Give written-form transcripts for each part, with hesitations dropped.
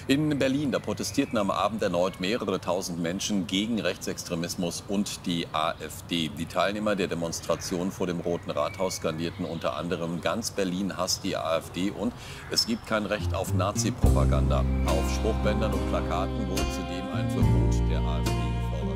In Berlin, da protestierten am Abend erneut mehrere tausend Menschen gegen Rechtsextremismus und die AfD. Die Teilnehmer der Demonstration vor dem Roten Rathaus skandierten unter anderem: Ganz Berlin hasst die AfD und es gibt kein Recht auf Nazi-Propaganda. Auf Spruchbändern und Plakaten wurde zudem ein Verbot der AfD gefordert.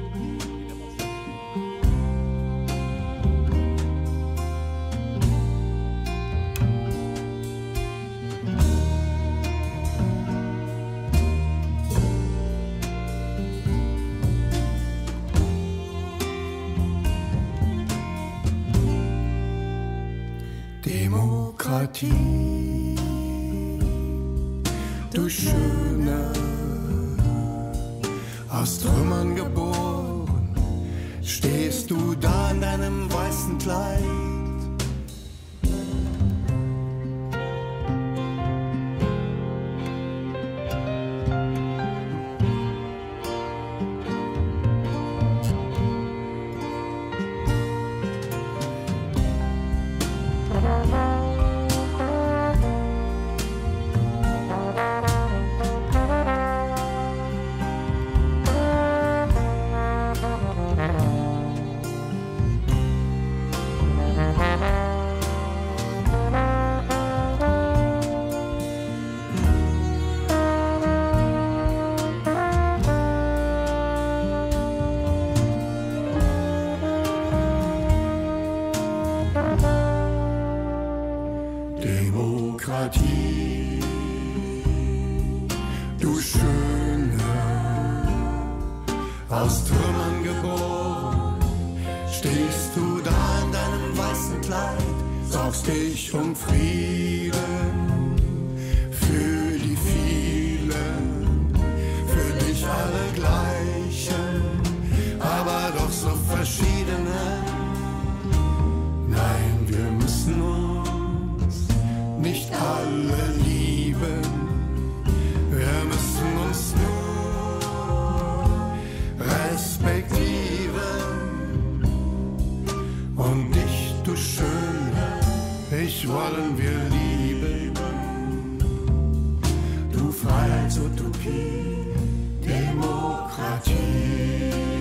Demokratie, du Schöne, aus Trümmern geboren, stehst du da in deinem weißen Kleid. Demokratie, du Schöne, aus Trümmern geboren, stehst du da in deinem weißen Kleid, sorgst dich um Frieden, für die vielen, für dich alle gleichen, aber doch so verschiedene. Nein, wir müssen uns nicht alle lieben, wir müssen uns nur respektieren. Und dich, du Schöne, ich wollen wir lieben. Du Freiheitsutopie, Demokratie.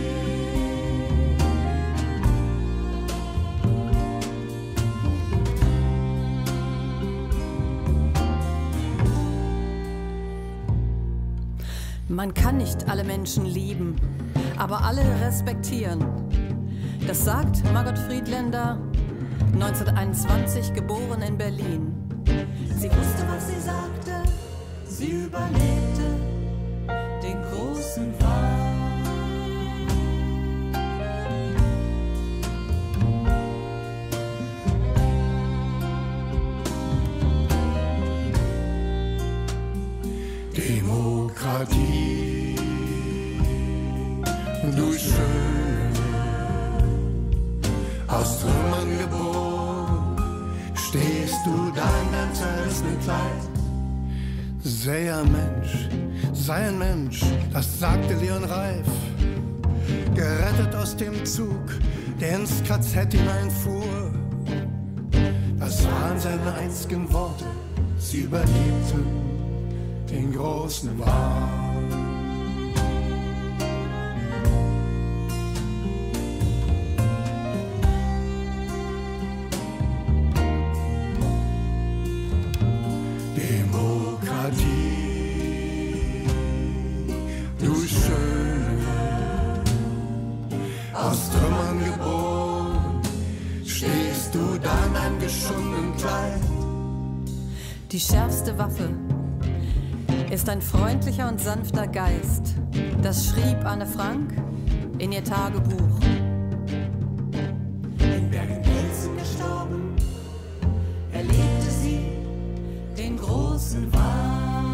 Man kann nicht alle Menschen lieben, aber alle respektieren. Das sagt Margot Friedländer, 1921 geboren in Berlin. Sie wusste, was sie sagte, sie überlebte den großen Wahn. Demokratie, du Schöne, aus Trümmern geboren, stehst du da in deinem zerrissenen Kleid. Sei ein Mensch, das sagte Leon Reif, gerettet aus dem Zug, der ins KZ hineinfuhr. Das waren seine einzigen Worte, sie überlebten den großen Wahn. Demokratie, du Schöne, aus Trümmern geboren, stehst du da in einem geschundenen Kleid. Die schärfste Waffe ist ein freundlicher und sanfter Geist. Das schrieb Anne Frank in ihr Tagebuch. In Bergen-Belsen gestorben, erlebte sie den großen Wahn.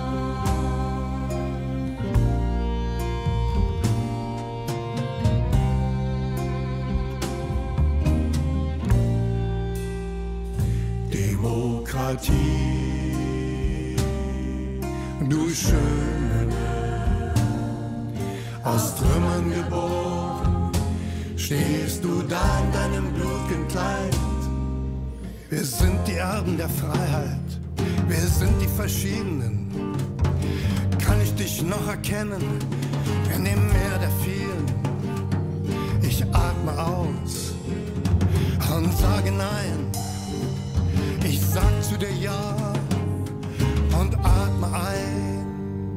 Demokratie, du Schöne, aus Trümmern geboren, stehst du da in deinem blutigen Kleid. Wir sind die Erben der Freiheit, wir sind die Verschiedenen. dich noch erkennen in dem Meer der vielen. Ich atme aus und sage nein. Ich sag zu dir ja und atme ein.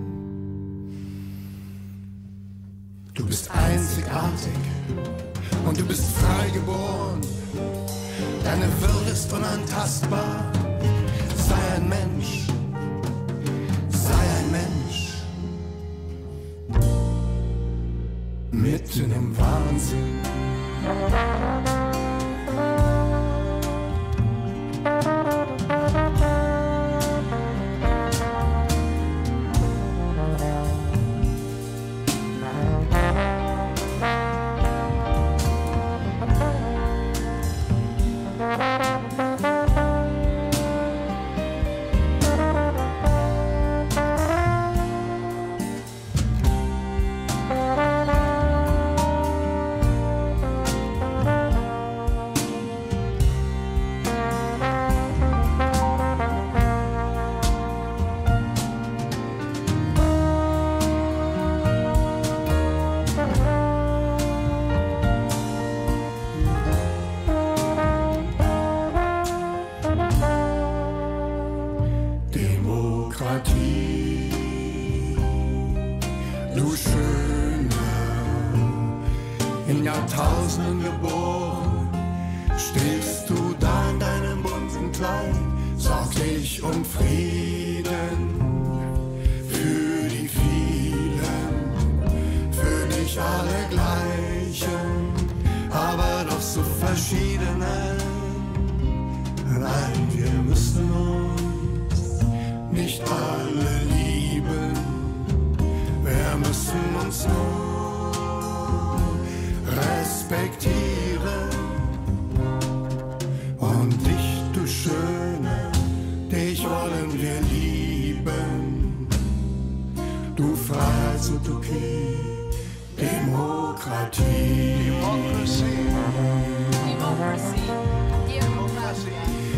Du bist einzigartig und du bist frei geboren. Deine Würde ist unantastbar. Sei ein Mensch, sei ein Mensch. Mitten im Wahnsinn. Du Schöne, in Jahrtausenden geboren, stehst du da in deinem bunten Kleid, sorgst dich um Frieden für die vielen, für dich alle gleichen, aber doch so verschiedene. Nein, wir müssen uns nicht alle lieben. Wir müssen uns nur respektieren. Und dich, du Schöne, dich wollen wir lieben. Du Freiheitsutopie, Demokratie. Democracy. Democracy.